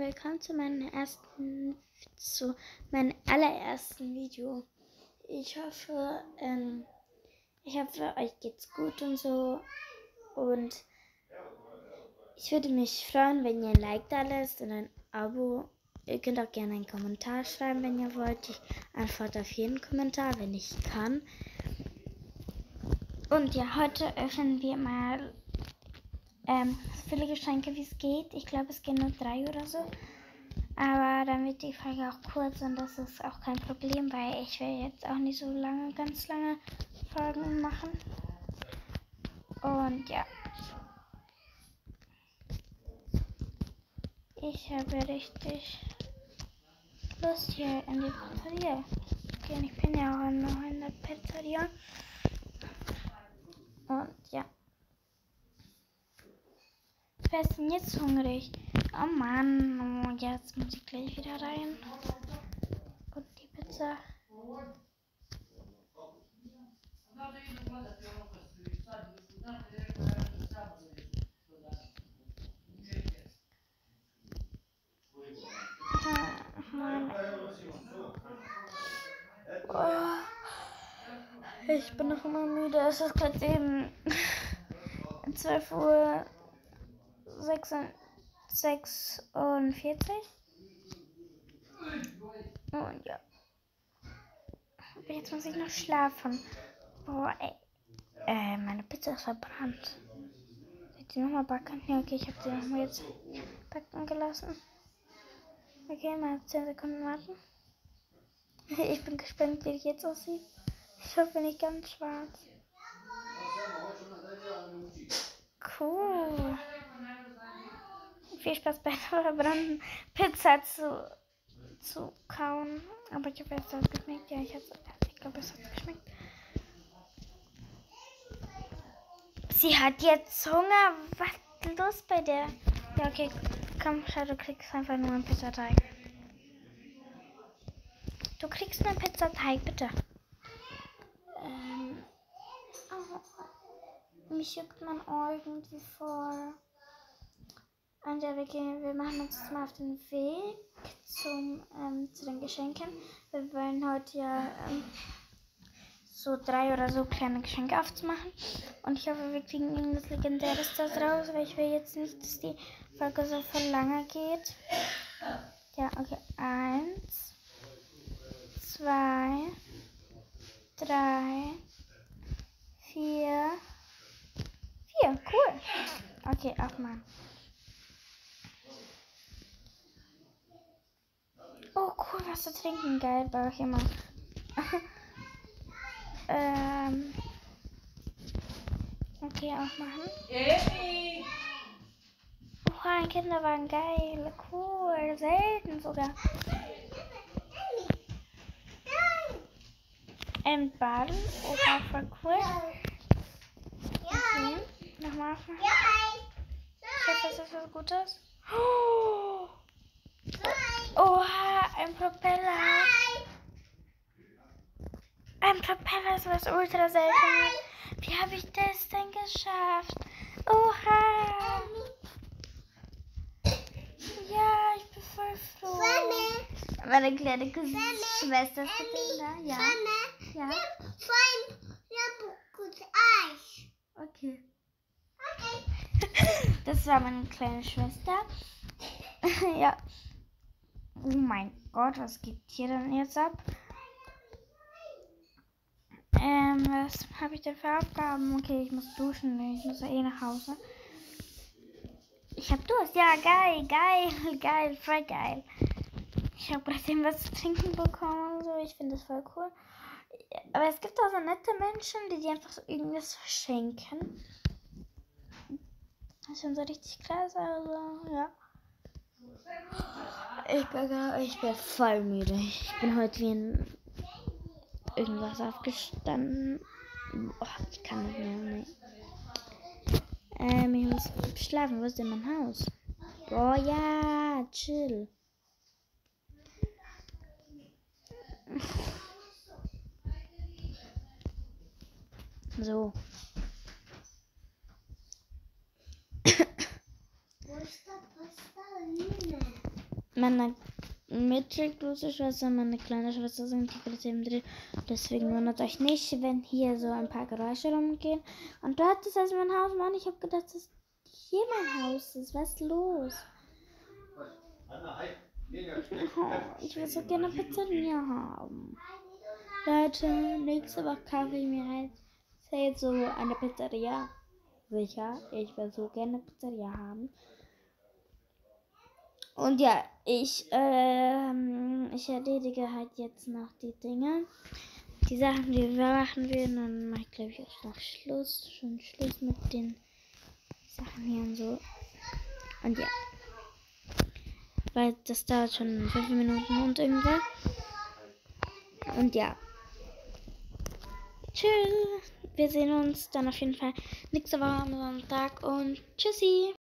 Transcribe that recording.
willkommen zu meinem allerersten Video. Ich hoffe, euch geht's gut und so. Und ich würde mich freuen, wenn ihr ein Like da lasst und ein Abo. Ihr könnt auch gerne einen Kommentar schreiben, wenn ihr wollt. Ich antworte auf jeden Kommentar, wenn ich kann. Und ja, heute öffnen wir mal so viele Geschenke, wie es geht. Ich glaube, es gehen nur 3 oder so. Aber dann wird die Folge auch kurz und das ist auch kein Problem, weil ich will jetzt auch nicht so ganz lange Folgen machen. Und ja. Ich habe richtig Lust hier in die Pizzeria zu gehen. Ich bin ja auch noch in der Pizzeria. Und ja. Wer ist denn jetzt hungrig? Oh Mann, oh, jetzt muss ich gleich wieder rein. Und die Pizza. Mann. Oh, ich bin noch immer müde. Es ist gerade eben 12:46 Uhr. Und ja. Jetzt muss ich noch schlafen. Boah, ey. Meine Pizza ist verbrannt. Soll ich die nochmal backen? Ja, okay, ich habe die nochmal jetzt backen gelassen. Okay, mal 10 Sekunden warten. Ich bin gespannt, wie die jetzt aussieht. Ich hoffe nicht ganz schwarz. Cool. Viel Spaß bei der verbrannten Pizza zu kauen. Aber ich habe jetzt das geschmeckt. Ja, ich glaube, es hat geschmeckt. Sie hat jetzt Hunger. Was ist los bei der? Ja, okay. Komm, schau, du kriegst einfach nur einen Pizzateig. Du kriegst einen Pizzateig, bitte. Mich juckt mein Ohr irgendwie voll. Und ja, wir machen uns jetzt mal auf den Weg zu den Geschenken. Wir wollen heute ja so 3 oder so kleine Geschenke aufzumachen. Und ich hoffe, wir kriegen irgendwas Legendäres da raus, weil ich will jetzt nicht, dass die Folge so voll lange geht. Ja, okay. 1, 2, 3, 4. 4, cool. Okay, aufmachen. Oh, cool, was zu trinken. Geil, brauche ich immer. Okay, aufmachen. Oh, ein Kinderwagen, geil. Cool, selten sogar. Ein Ball, oh, voll cool. Okay, nochmal aufmachen. Ich hoffe, das ist was Gutes. Oh. Oha, ein Propeller. Ein Propeller ist was ultra seltenes. Wie habe ich das denn geschafft? Oha. Ja, ich bin voll froh. Meine kleine Schwester ist da. Ja. Ja. Okay. Das war meine kleine Schwester. Ja. Oh mein Gott, was geht hier denn jetzt ab? Was habe ich denn für Aufgaben? Okay, ich muss duschen, ich muss ja eh nach Hause. Ich hab Durst, ja, geil, voll geil. Ich habe gerade eben was zu trinken bekommen und so, ich finde das voll cool. Aber es gibt auch so nette Menschen, die einfach so irgendwas verschenken. Das ist schon so richtig klasse, also, ja. Ich bin voll müde. Ich bin heute wie in irgendwas aufgestanden. Oh, ich kann nicht mehr. Nee. Ich muss schlafen. Wo ist denn mein Haus? Oh ja, chill. So. Wo ist der Pascaline? meine mittelgroße Schwester und meine kleine Schwester sind die bitte im Dreh. Deswegen wundert euch nicht, wenn hier so ein paar Geräusche rumgehen. Und dort ist also mein Haus. Mann, ich habe gedacht, dass hier mein Haus ist. Was ist los? Oh, ich will so gerne Pizzeria haben. Leute, nächste Woche kaufe ich mir halt so eine Pizzeria. Sicher, ich will so gerne Pizzeria haben. Und ja, ich erledige halt jetzt noch die Dinge. Die Sachen, die wir machen werden. Dann mache ich, glaube ich, auch noch Schluss. Schon Schluss mit den Sachen hier und so. Und ja. Weil das dauert schon 5 Minuten und irgendwas. Und ja. Tschüss. Wir sehen uns dann auf jeden Fall nächste Woche am Sonntag. Und tschüssi.